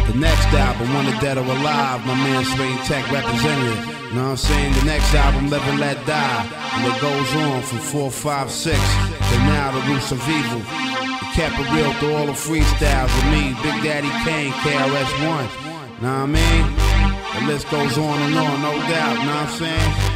The next album, Wanted Dead or Alive, my man Swing Tech representative. You know what I'm saying? The next album, Live and Let Die. And it goes on from 4, 5, 6 to now The Roots of Evil. We kept it real through all the freestyles with me, Big Daddy Kane, KRS-One. Know what I mean? The list goes on and on, no doubt. Know what I'm saying?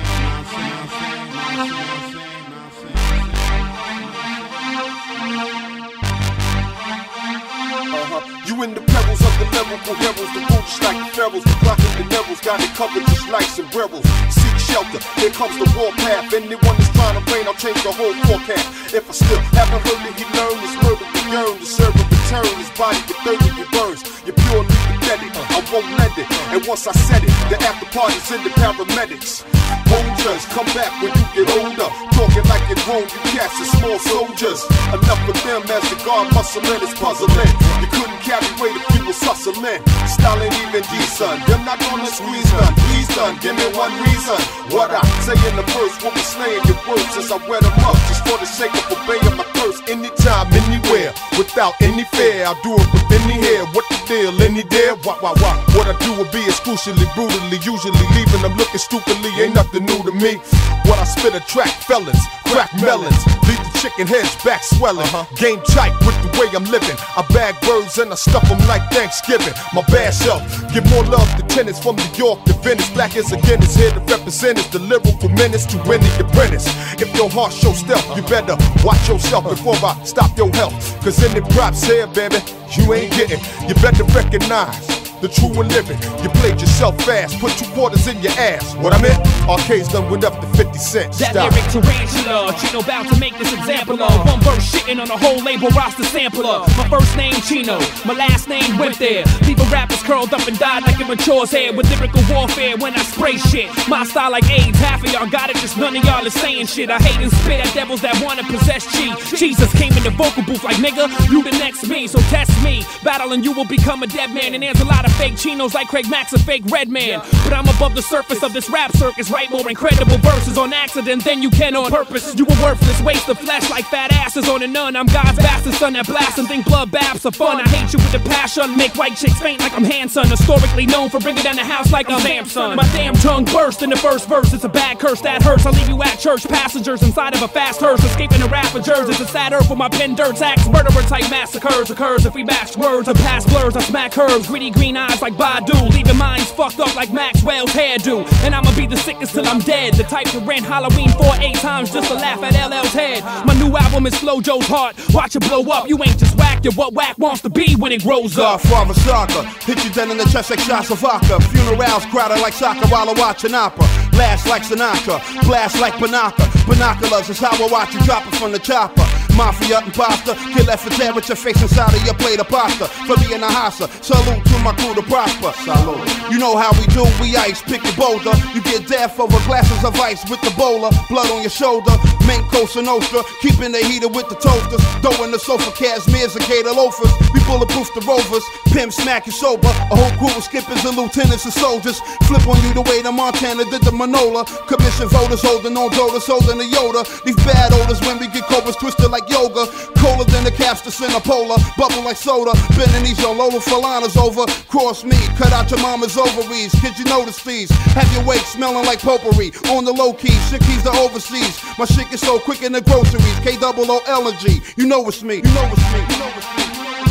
You in the perils of the lyrical heralds, the roots like the pharaohs, the blocking the devils, got it covered just like sombreros. Seek shelter, here comes the warpath. Anyone that's trying to rain, I'll change the whole forecast. If I still haven't heard it, he learned his murder to yearn, to serve a return. His body get 30 burns. You're purely pathetic, I won't lend it. And once I said it, the after party's in the paramedics. Soldiers, come back when you get older. Talking like you're grown, you cats are small soldiers. Enough of them as the guard muscling is puzzling. You couldn't carry weight if you was hustling. Style ain't even decent, them not gonna squeeze none. Please done, give me one reason. What I say in the verse, will be slaying your words as I wear them up. Just for the sake of obeying my thirst. Anytime, anywhere, without any fear. I'll do it with any hair. What the deal, any dare? What I do will be excrucially, brutally. Usually leaving them looking stupidly. Ain't nothing new to me. What I spit attract felons, crack melons, leave the chicken heads back swelling. Game tight with the way I'm living. I bag birds and I stuff them like Thanksgiving. My bad self, give more love to tenants from New York to Venice. Black as again is here to represent us. The lyrical menace to any apprentice. If your heart shows stealth, you better watch yourself before I stop your health. Cause any props here, baby, you ain't getting. You better recognize the true and living. You played yourself fast, put 2 quarters in your ass. What I meant? Arcades done went up to 50 cents. That lyric tarantula, Chino bout to make this example of. One verse shitting on the whole label roster sampler. My first name Chino, my last name went there. People rappers curled up and died like immatures head with lyrical warfare when I spray shit. My style like AIDS, half of y'all got it, just none of y'all is saying shit. I hate and spit at devils that wanna possess chi. Jesus came in the vocal booth like nigga, you the next me, so test me. Battling you will become a dead man, and there's a lot of fake chinos like Craig Max, a fake red man. But I'm above the surface of this rap circus, write more incredible verses on accident than you can on purpose. You a worthless waste of flesh like fat asses on a nun. I'm God's bastard son that blasts and think blood baths are fun. I hate you with the passion, make white chicks faint like I'm Hanson. Historically known for bringing down the house like I'm Samson. My damn tongue burst in the first verse, it's a bad curse that hurts. I'll leave you at church, passengers inside of a fast hearse, escaping the ravagers. It's a sad earth where my pen dirt acts, murderer type massacres occurs if we match words or pass blurs. I smack curves, gritty green eyes like Badu, leaving minds fucked up like Maxwell's hairdo. And I'ma be the sickest till I'm dead, the type to rent Halloween 4-8 times just to laugh at LL's head. My new album is Flojo's heart, watch it blow up. You ain't just whack, you're what whack wants to be when it grows up. Godfather Saga, hit you dead in the chest like shots of vodka. Funerals crowded like soccer while I watch an opera. Blast like Sinatra, blast like Banaka. Binoculars is how I watch you drop it from the chopper. Mafia imposter, kill that for tear with your face inside of your plate of pasta. For being a hassa, salute to my crew to prosper. Salute. You know how we do, we ice, pick your boulder. You get death over glasses of ice with the bowler. Blood on your shoulder, main Cosa Nostra. Keeping the heater with the toasters. Dough in the sofa, cashmere's and gator loafers. We bulletproof the rovers, pimp smack you sober. A whole crew of skippers and lieutenants and soldiers. Flip on you the way the Montana did the Manola. Commission voters holding on Dodas, holding the Yoda. These bad odors when we get cobras twisted like yoga. Colder than the caps to Cinepola. Bubble like soda. Bending these your Lola Falanas over. Cross me, cut out your mama's ovaries. Kid, you notice these? Have your wake smelling like potpourri. On the low key, shit keys to overseas. My shit gets so quick in the groceries. K-double-O-L and G. You know it's me. You know it's me. You know it's me.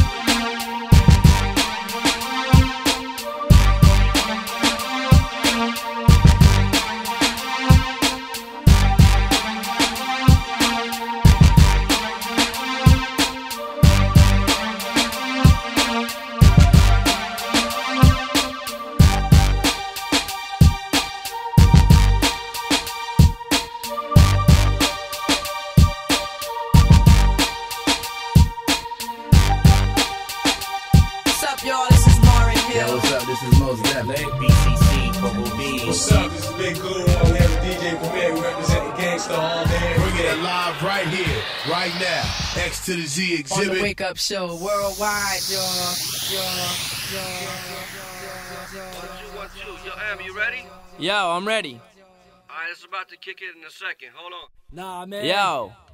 What's up? This is Big Guru. We have a DJ Premier. We represent the gangsta all day. Bring it alive right here, right now. X to the Z exhibit. On the Wake Up Show worldwide, y'all. Yo, Am, you ready? Yo, I'm ready. Alright, it's about to kick it in a second. Hold on. Nah, man. Yo.